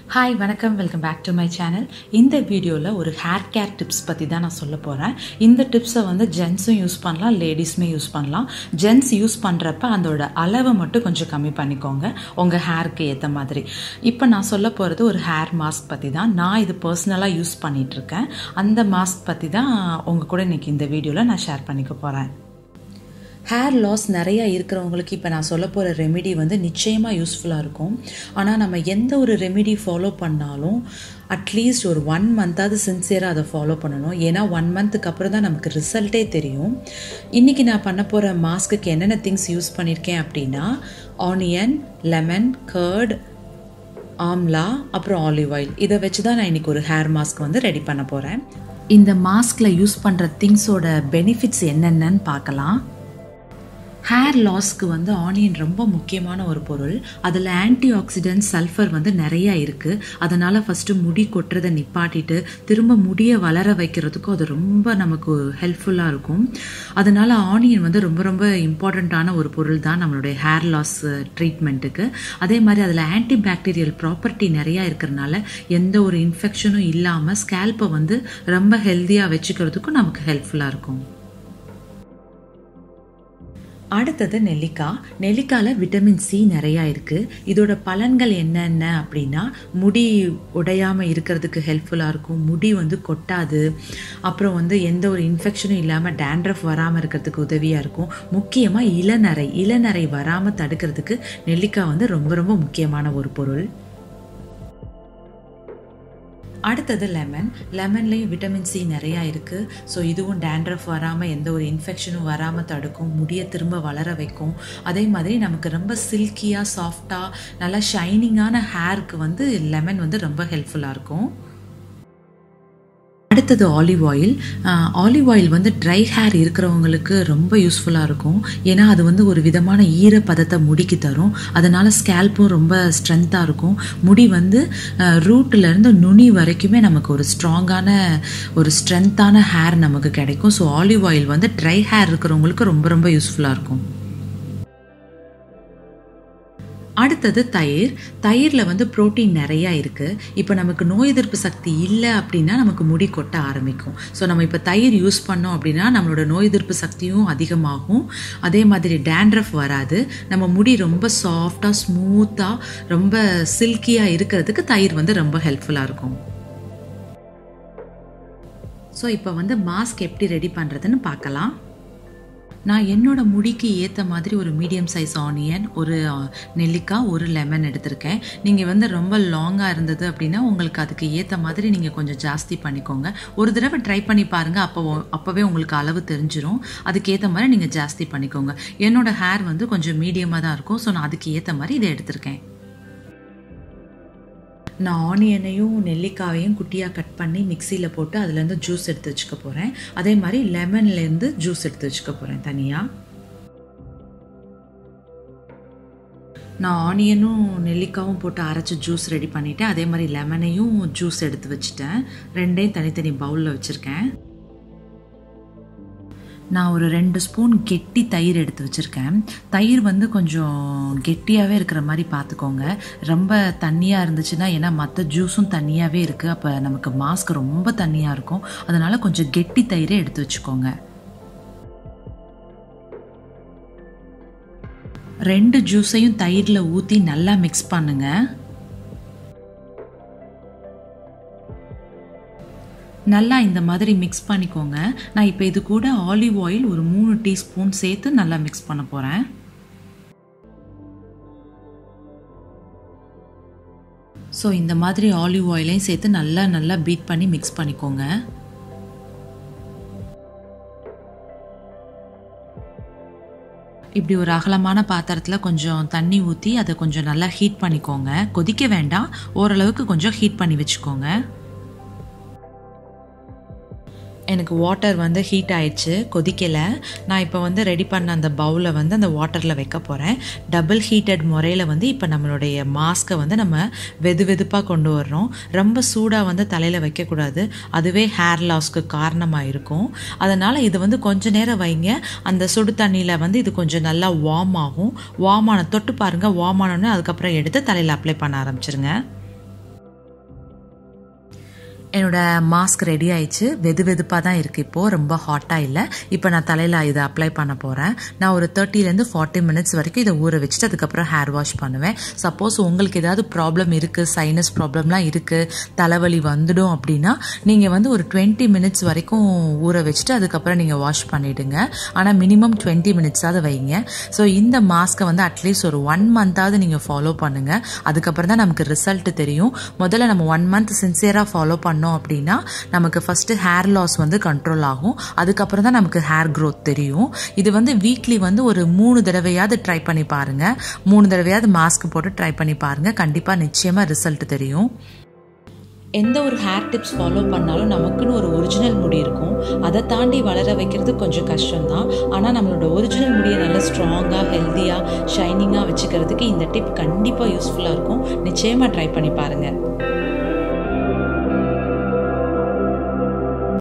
Hi, வணக்கம், welcome back to my channel. இந்த வீடியோவில் ஒரு ஹேர் கேர் டிப்ஸ் பற்றி தான் நான் சொல்ல போகிறேன். இந்த டிப்ஸை வந்து ஜென்ஸும் யூஸ் பண்ணலாம், லேடிஸுமே யூஸ் பண்ணலாம். ஜென்ஸ் யூஸ் பண்ணுறப்ப அதோட அளவை மட்டும் கொஞ்சம் கம்மி பண்ணிக்கோங்க உங்கள் ஹேருக்கு ஏற்ற மாதிரி. இப்போ நான் சொல்ல போகிறது ஒரு ஹேர் மாஸ்க் பற்றி தான். நான் இது பர்சனலாக யூஸ் பண்ணிகிட்ருக்கேன். அந்த மாஸ்க் பற்றி தான் உங்கள் கூட இன்றைக்கி இந்த வீடியோவில் நான் ஷேர் பண்ணிக்க போகிறேன். ஹேர் லாஸ் நிறையா இருக்கிறவங்களுக்கு இப்போ நான் சொல்ல போகிற ரெமிடி வந்து நிச்சயமாக யூஸ்ஃபுல்லாக இருக்கும். ஆனால் நம்ம எந்த ஒரு ரெமிடி ஃபாலோ பண்ணாலும் அட்லீஸ்ட் ஒரு 1 மந்த்தாவது சின்சியராக அதை ஃபாலோ பண்ணணும். ஏன்னா 1 மந்த்துக்கு அப்புறம் தான் நமக்கு ரிசல்ட்டே தெரியும். இன்றைக்கி நான் பண்ண போகிற மாஸ்க்குக்கு என்னென்ன திங்ஸ் யூஸ் பண்ணியிருக்கேன் அப்படின்னா, ஆனியன், லெமன், கர்ட், ஆம்லா, அப்புறம் ஆலிவ் ஆயில். இதை வச்சு தான் நான் இன்றைக்கி ஒரு ஹேர் மாஸ்க் வந்து ரெடி பண்ண போகிறேன். இந்த மாஸ்கில் யூஸ் பண்ணுற திங்ஸோட பெனிஃபிட்ஸ் என்னென்னு பார்க்கலாம். ஹேர் லாஸ்க்கு வந்து ஆனியன் ரொம்ப முக்கியமான ஒரு பொருள். அதில் ஆன்டி ஆக்சிடென்ட் சல்ஃபர் வந்து நிறையா இருக்குது. அதனால் ஃபஸ்ட்டு முடி கொட்டுறதை நிப்பாட்டிட்டு திரும்ப முடியை வளர வைக்கிறதுக்கும் அது ரொம்ப நமக்கு ஹெல்ப்ஃபுல்லாக இருக்கும். அதனால் ஆனியன் வந்து ரொம்ப ரொம்ப இம்பார்ட்டண்ட்டான ஒரு பொருள் தான் நம்மளுடைய ஹேர் லாஸ் ட்ரீட்மெண்ட்டுக்கு. அதே மாதிரி அதில் ஆன்டி பாக்டீரியல் ப்ராப்பர்ட்டி நிறையா இருக்கிறதுனால எந்த ஒரு இன்ஃபெக்ஷனும் இல்லாமல் ஸ்கேல்ப்பை வந்து ரொம்ப ஹெல்த்தியாக வச்சுக்கிறதுக்கும் நமக்கு ஹெல்ப்ஃபுல்லாக இருக்கும். அடுத்தது நெல்லிக்காய். நெல்லிக்காயில் விட்டமின் சி நிறையா இருக்குது. இதோட பலன்கள் என்னென்ன அப்படின்னா, முடி உடையாமல் இருக்கிறதுக்கு ஹெல்ப்ஃபுல்லாக இருக்கும், முடி வந்து கொட்டாது, அப்புறம் வந்து எந்த ஒரு இன்ஃபெக்ஷனும் இல்லாமல் டேண்ட்ரஃப் வராமல் இருக்கிறதுக்கு உதவியாக இருக்கும். முக்கியமாக இளநரை வராமல் தடுக்கிறதுக்கு நெல்லிக்காய் வந்து ரொம்ப ரொம்ப முக்கியமான ஒரு பொருள். அடுத்தது லெமன். லெமன்லேயும் விட்டமின் சி நிறையா இருக்குது. ஸோ இதுவும் டேண்ட்ரஃப் வராமல் எந்த ஒரு இன்ஃபெக்ஷனும் வராமல் தடுக்கும், முடியை திரும்ப வளர வைக்கும். அதே மாதிரி நமக்கு ரொம்ப சில்கியாக, சாஃப்டாக, நல்லா ஷைனிங்கான ஹேருக்கு வந்து லெமன் வந்து ரொம்ப ஹெல்ப்ஃபுல்லாக இருக்கும். அடுத்தது ஆலிவ் ஆயில். ஆலிவ் ஆயில் வந்து ட்ரை ஹேர் இருக்கிறவங்களுக்கு ரொம்ப யூஸ்ஃபுல்லாக இருக்கும். ஏன்னா அது வந்து ஒரு விதமான ஈரப்பதத்தை முடிக்கு தரும். அதனால் ஸ்கேல்ப்பும் ரொம்ப ஸ்ட்ரென்த்தாக இருக்கும். முடி வந்து ரூட்லேருந்து நுனி வரைக்குமே நமக்கு ஒரு ஸ்ட்ராங்கான ஒரு ஸ்ட்ரென்த்தான ஹேர் நமக்கு கிடைக்கும். ஸோ ஆலிவ் ஆயில் வந்து ட்ரை ஹேர் இருக்கிறவங்களுக்கு ரொம்ப ரொம்ப யூஸ்ஃபுல்லாக இருக்கும். அடுத்தது தயிர். தயிரில் வந்து புரோட்டீன் நிறையா இருக்குது. இப்போ நமக்கு நோய் எதிர்ப்பு சக்தி இல்லை அப்படின்னா நமக்கு முடி கொட்ட ஆரம்பிக்கும். ஸோ நம்ம இப்போ தயிர் யூஸ் பண்ணோம் அப்படின்னா நம்மளோட நோய் எதிர்ப்பு சக்தியும் அதிகமாகும். அதே மாதிரி டேண்ட்ரஃப் வராது. நம்ம முடி ரொம்ப சாஃப்டாக, ஸ்மூத்தாக, ரொம்ப சில்கியாக இருக்கிறதுக்கு தயிர் வந்து ரொம்ப ஹெல்ப்ஃபுல்லாக இருக்கும். ஸோ இப்போ வந்து மாஸ்க் எப்படி ரெடி பண்ணுறதுன்னு பார்க்கலாம். நான் என்னோட முடிக்கு ஏற்ற மாதிரி ஒரு மீடியம் சைஸ் ஆனியன், ஒரு நெல்லிக்காய், ஒரு லெமன் எடுத்திருக்கேன். நீங்கள் வந்து ரொம்ப லாங்காக இருந்தது அப்படின்னா உங்களுக்கு அதுக்கு ஏற்ற மாதிரி நீங்கள் கொஞ்சம் ஜாஸ்தி பண்ணிக்கோங்க. ஒரு தடவை ட்ரை பண்ணி பாருங்கள், அப்போவே உங்களுக்கு அளவு தெரிஞ்சிடும். அதுக்கேற்ற மாதிரி நீங்கள் ஜாஸ்தி பண்ணிக்கோங்க. என்னோடய ஹேர் வந்து கொஞ்சம் மீடியமாக தான் இருக்கும். ஸோ நான் அதுக்கு ஏற்ற மாதிரி இதை எடுத்திருக்கேன். நான் ஆனியனையும் நெல்லிக்காயையும் குட்டியாக கட் பண்ணி மிக்சியில் போட்டு அதுலேருந்து ஜூஸ் எடுத்து வச்சுக்க போகிறேன். அதே மாதிரி லெமன்லேருந்து ஜூஸ் எடுத்து வச்சுக்க போகிறேன் தனியாக. நான் ஆனியனும் நெல்லிக்காயும் போட்டு அரைச்சி ஜூஸ் ரெடி பண்ணிவிட்டேன். அதே மாதிரி லெமனையும் ஜூஸ் எடுத்து வச்சுட்டேன். ரெண்டையும் தனித்தனி பவுலில் வச்சுருக்கேன். நான் ஒரு 2 ஸ்பூன் கெட்டி தயிர் எடுத்து வச்சுருக்கேன். தயிர் வந்து கொஞ்சம் கெட்டியாகவே இருக்கிற மாதிரி பார்த்துக்கோங்க. ரொம்ப தண்ணியாக இருந்துச்சுன்னா, ஏன்னா மற்ற ஜூஸும் தண்ணியாகவே இருக்குது, அப்போ நமக்கு மாஸ்க் ரொம்ப தண்ணியாக இருக்கும். அதனால் கொஞ்சம் கெட்டி தயிரே எடுத்து வச்சுக்கோங்க. 2 ஜூஸையும் தயிரில் ஊற்றி நல்லா மிக்ஸ் பண்ணுங்கள். நல்லா இந்த மாதிரி மிக்ஸ் பண்ணிக்கோங்க. நான் இப்போ இது கூட ஆலிவ் ஆயில் ஒரு 3 டீஸ்பூன் சேர்த்து நல்லா மிக்ஸ் பண்ண போகிறேன். ஸோ இந்த மாதிரி ஆலிவ் ஆயிலையும் சேர்த்து நல்லா பீட் பண்ணி மிக்ஸ் பண்ணிக்கோங்க. இப்படி ஒரு அகலமான பாத்திரத்தில் கொஞ்சம் தண்ணி ஊற்றி அதை கொஞ்சம் நல்லா ஹீட் பண்ணிக்கோங்க. கொதிக்க வேண்டாம், ஓரளவுக்கு கொஞ்சம் ஹீட் பண்ணி வச்சுக்கோங்க. எனக்கு வாட்டர் வந்து ஹீட் ஆயிடுச்சு, கொதிக்கலை. நான் இப்போ வந்து ரெடி பண்ண அந்த பவுலை வந்து அந்த வாட்டரில் வைக்க போகிறேன். டபுள் ஹீட்டட் முறையில் வந்து இப்போ நம்மளுடைய மாஸ்க்கை வந்து நம்ம வெதுப்பாக கொண்டு வர்றோம். ரொம்ப சூடாக வந்து தலையில் வைக்கக்கூடாது, அதுவே ஹேர் லாஸ்க்கு காரணமாக இருக்கும். அதனால் இது வந்து கொஞ்சம் நேரம் வைங்க. அந்த சுடு தண்ணியில் வந்து இது கொஞ்சம் நல்லா வார்ம் ஆகும். வார்ம் ஆன தொட்டு பாருங்கள், வார்ம் ஆனோடனே அதுக்கப்புறம் எடுத்து தலையில் அப்ளை பண்ண ஆரம்பிச்சிருங்க. என்னோட மாஸ்க் ரெடி ஆயிடுச்சு. வெது வெதுப்பாக தான் இருக்குது, இப்போது ரொம்ப ஹாட்டாக இல்லை. இப்போ நான் தலையில் இதை அப்ளை பண்ண போகிறேன். நான் ஒரு 30 to 40 minutes வரைக்கும் இதை ஊற வச்சுட்டு அதுக்கப்புறம் ஹேர் வாஷ் பண்ணுவேன். சப்போஸ் உங்களுக்கு ஏதாவது ப்ராப்ளம் இருக்குது, சைனஸ் ப்ராப்ளம்லாம் இருக்குது, தலைவலி வந்துடும் அப்படின்னா நீங்கள் வந்து ஒரு 20 minutes வரைக்கும் ஊற வச்சுட்டு அதுக்கப்புறம் நீங்கள் வாஷ் பண்ணிவிடுங்க. ஆனால் மினிமம் 20 minutes-ஆவது வைங்க. ஸோ இந்த மாஸ்க்கை வந்து அட்லீஸ்ட் ஒரு 1 month-ஆவது நீங்கள் ஃபாலோ பண்ணுங்கள். அதுக்கப்புறம் தான் நமக்கு ரிசல்ட் தெரியும். முதல்ல நம்ம 1 month சின்சியராக ஃபாலோ பண்ணோம் அப்படின்னா நமக்கு ஃபர்ஸ்ட் ஹேர் லாஸ் வந்து கண்ட்ரோல் ஆகும். அதுக்கப்புறம் தான் நமக்கு ஹேர் க்ரோத் தெரியும். இது வந்து வீக்லி வந்து ஒரு 3 தடவையாவது ட்ரை பண்ணி பாருங்க. 3 தடவையாவது மாஸ்க் போட்டு ட்ரை பண்ணி பாருங்க. கண்டிப்பா நிச்சயமா ரிசல்ட் தெரியும். எந்த ஒரு ஹேர் டிப்ஸ் ஃபாலோ பண்ணாலும் நமக்குன்னு ஒரு ஒரிஜினல் முடி இருக்கும். அதை தாண்டி வளர வைக்கிறது கொஞ்சம் கஷ்டம்தான். ஆனால் நம்மளோட ஒரிஜினல் முடியை நல்லா ஸ்ட்ராங்காக, ஹெல்த்தியாக, ஷைனிங்காக வச்சுக்கிறதுக்கு இந்த டிப் கண்டிப்பாக யூஸ்ஃபுல்லாக இருக்கும். நிச்சயமாக ட்ரை பண்ணி பாருங்கள்.